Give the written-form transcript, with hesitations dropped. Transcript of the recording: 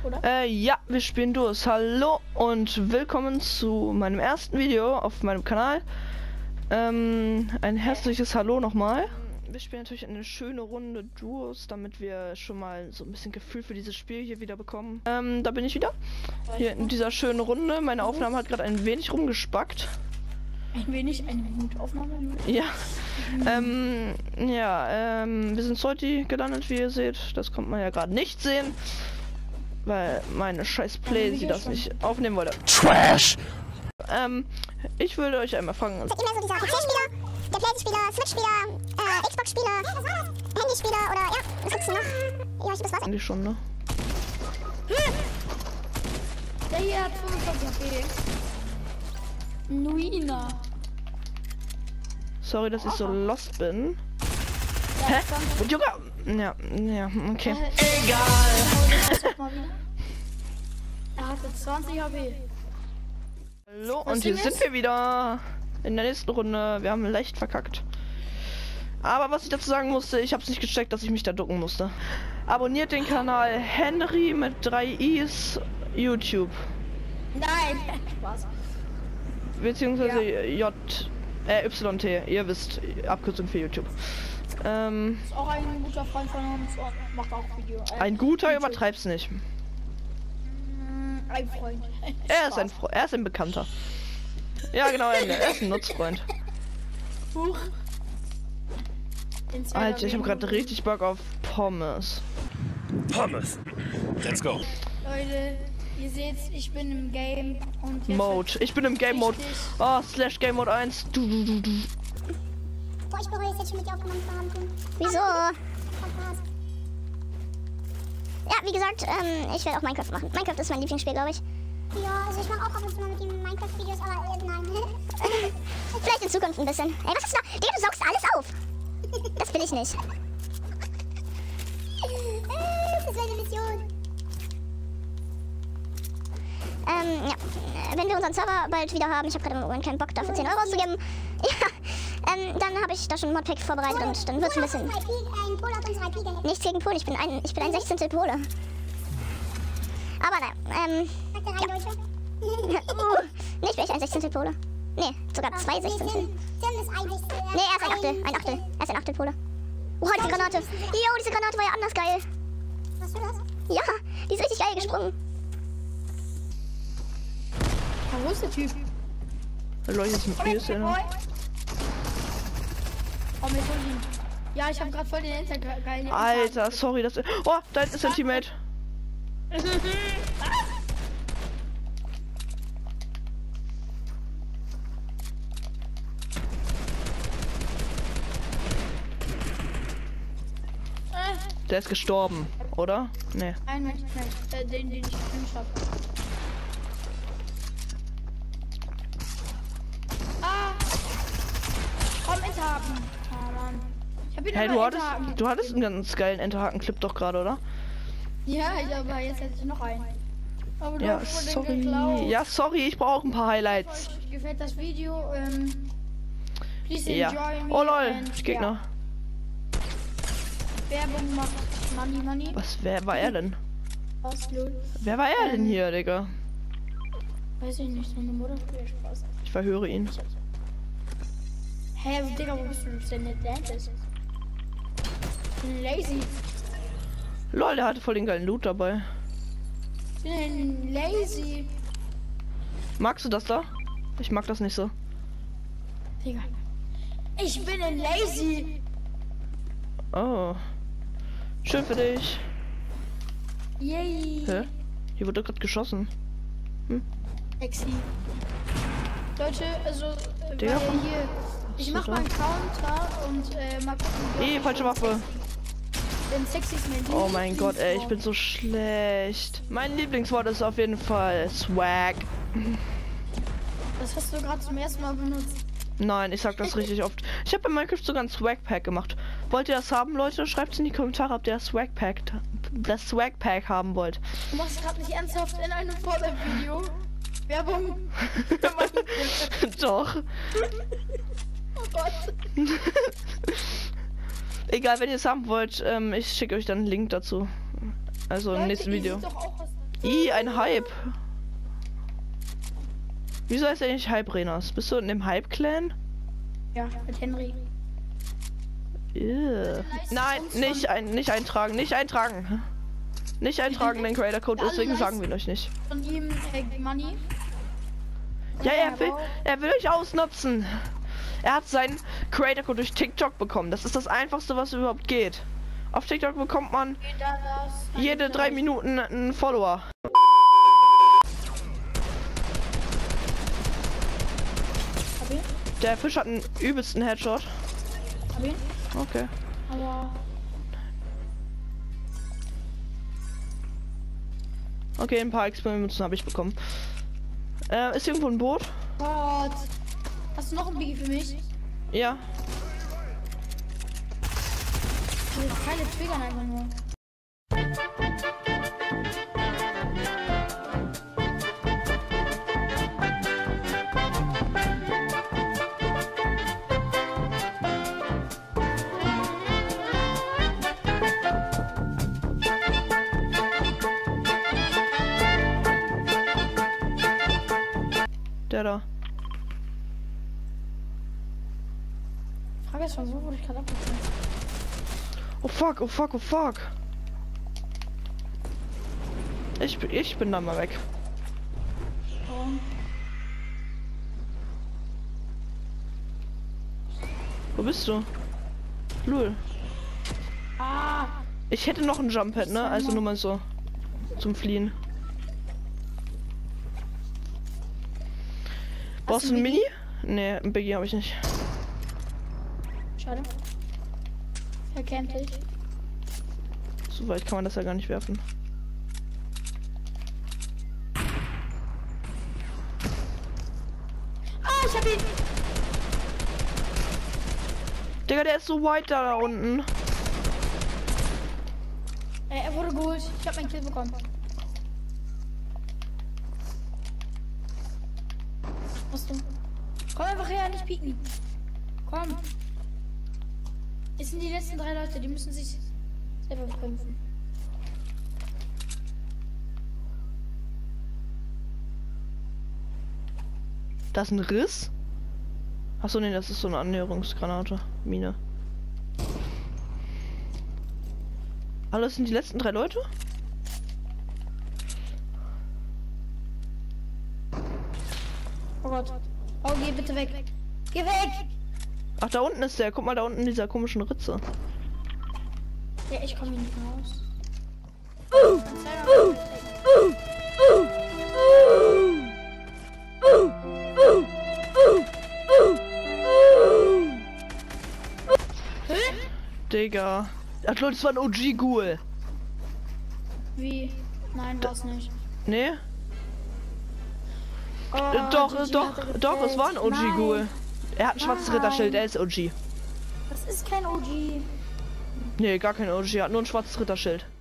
oder? Ja, wir spielen Duos. Hallo und willkommen zu meinem ersten Video auf meinem Kanal. Ein herzliches Hallo nochmal. Wir spielen natürlich eine schöne Runde Duos, damit wir schon mal so ein bisschen Gefühl für dieses Spiel hier wieder bekommen. Da bin ich wieder. Hier in dieser schönen Runde. Meine Aufnahme hat gerade ein wenig rumgespackt. Ein wenig, eine Minutaufnahme? Ja. Wir sind heute gelandet, wie ihr seht. Das kommt man ja gerade nicht sehen. Weil meine scheiß Play sie das nicht aufnehmen wollte. Trash! Ich würde euch einmal fragen. Seid ihr mehr so dieser PC-Spieler, der Playstation-Spieler, Switch-Spieler, Xbox-Spieler, Handy-Spieler oder ja, was gibt's denn noch? Ja, ich das was. Eigentlich schon, ne? Der hier hat 25 HP. Nuina. Sorry, dass ich so lost bin. Hä? Und Junge! Ja, okay. Egal. Er hatte 20 HP. Hallo, und hier sind wir wieder in der nächsten Runde. Wir haben leicht verkackt. Aber was ich dazu sagen musste, ich habe es nicht gecheckt, dass ich mich da ducken musste. Abonniert den Kanal Henry mit 3 I's YouTube. Nein! Spaß. Beziehungsweise YT, ihr wisst, Abkürzung für YouTube. Ist auch ein guter Freund von uns und macht auch Video. Ein guter, übertreib's nicht. Ein Freund. Er ist ein Bekannter. Ja, genau, er ist ein Nutzfreund. Huch. Alter, ich habe gerade richtig Bock auf Pommes. Pommes. Let's go. Leute, ihr seht, ich bin im Game und jetzt Mode. Ich bin im Game Mode. Oh, / Game Mode 1. Boah, ich bereue es jetzt schon mit dir aufgenommen zu haben. Wieso? Ja, wie gesagt, ich werde auch Minecraft machen. Minecraft ist mein Lieblingsspiel, glaube ich. Ja, also ich mache auch ab und zu mal mit den Minecraft-Videos, aber nein. Vielleicht in Zukunft ein bisschen. Ey, was ist da? Digga, du saugst alles auf. Das will ich nicht. Das wäre eine Mission. Wenn wir unseren Server bald wieder haben, ich habe gerade im Moment keinen Bock dafür 10 Euro auszugeben. Ja, dann habe ich da schon ein Modpack vorbereitet und dann wird es ein bisschen... Nichts gegen Polen, ich bin ein 16. Pole. Aber nein, nee, ich bin echt ein 16. Pole. Nee, sogar 2 16. Nee, er ist ein Achtel. Er ist ein Achtel Pole. Oh, diese Granate. Jo, diese Granate war ja anders geil. Hast du das? Ja, die ist richtig geil gesprungen. wo ist der Typ? Leute, jetzt mit mir ist er noch. Oh, mir voll ihn. Ja, ich habe gerade voll den Enter-geilen. Alter, sorry, das... Oh, da ist ein Teammate. Der ist gestorben, oder? Nee. Ein Mensch, den ich gewünscht habe. Komm, Enterhaken. Oh Mann. Ich hab ihn Hey, Enterhaken. du hattest einen ganz geilen Enterhaken-Clip doch gerade, oder? Ja, aber jetzt hätte ich noch einen. Aber du Ja, hast wohl den sorry. geklaut. Ja, sorry, ich brauche auch ein paar Highlights. Euch gefällt das Video, please Ja. enjoy me Oh lol, and, Gegner. Ja. Werbung macht Money. Wer war er denn? Was, lol? Wer war er denn hier, Digga? Weiß ich nicht, so eine Mutter spielt Spaß. Ich verhöre ihn. Hä, Digga, wo bist du? Du bist ja nicht Atlantis. Ich bin lazy. Lol, der hatte voll den geilen Loot dabei. Ich bin lazy. Magst du das da? Ich mag das nicht so. Digga. Ich bin ein lazy. Oh. Schön für dich. Yay. Hä? Hier wurde gerade geschossen. Sexy. Leute, also, Digga, weil hier, ich mach mal einen Counter und mal gucken. Falsche Waffe. Denn sexy ist mein Oh mein Gott, ey, ich Lieblingswort. bin so schlecht. Mein Lieblingswort ist auf jeden Fall Swag. Das hast du gerade zum ersten Mal benutzt. Nein, ich sag das richtig oft. Ich habe bei Minecraft sogar ein Swag Pack gemacht. Wollt ihr das haben, Leute? Schreibt es in die Kommentare, ob ihr das Swag Pack haben wollt. Du machst gerade nicht ernsthaft in einem Fortnite-Video. Werbung. Doch. Oh Gott. Egal, wenn ihr es haben wollt, ich schicke euch dann einen Link dazu. Also im Leute, nächsten ihr Video. seht doch auch, Ein Hype. Wieso heißt er nicht Hype Renas? Bist du in dem Hype-Clan? Ja, mit Henry. Nein, nicht eintragen, nicht eintragen. Nicht eintragen den Creator-Code, deswegen sagen wir euch nicht. Von ihm Money. Ja, er will euch ausnutzen. Er hat seinen Creator-Code durch TikTok bekommen. Das ist das Einfachste, was überhaupt geht. Auf TikTok bekommt man jede 3 Minuten einen Follower. Hab ihn? Der Fisch hat einen übelsten Headshot. Hab ihn? Okay. Aber... Okay, ein paar Experimente habe ich bekommen. Ist irgendwo ein Boot? Gott. Hast du noch ein Biggie für mich? Ja. Diese Pfeile triggern einfach nur. Der da. Frage ist schon, wo wurde ich gerade abgezogen? Oh fuck, oh fuck, oh fuck. Ich bin da mal weg. Oh. Wo bist du? Lul. Ah! Ich hätte noch ein Jump-Pad, ne? Also nur mal so. Zum Fliehen. Brauchst du ein Mini? Ne, ein Biggie habe ich nicht. Schade. Verkennt dich. So weit kann man das ja gar nicht werfen. Ah, ich hab ihn! Digga, der ist so weit da unten. Er wurde geholt. Ich hab meinen Kill bekommen. Was du? Komm einfach her, nicht pieken. Komm. Es sind die letzten 3 Leute, die müssen sich selber bekämpfen. Da ist ein Riss? Achso, nee, das ist so eine Annäherungsgranate. Mine. Alles sind die letzten 3 Leute? Oh Gott. Oh, geh bitte weg. Geh weg! Ach, da unten ist der. Guck mal, da unten in dieser komischen Ritze. Ja, ich komme hier nicht raus. Digga. Ach Leute, das war ein OG-Ghoul. Wie? Nein, war's nicht. Nee? Oh, Doch, GG doch, hat er doch, es war ein gefällt. OG-Ghoul. Nein, Er hat ein schwarzes Nein. Ritterschild, er ist OG. das ist kein OG. Nee, gar kein OG, er hat nur ein schwarzes Ritterschild.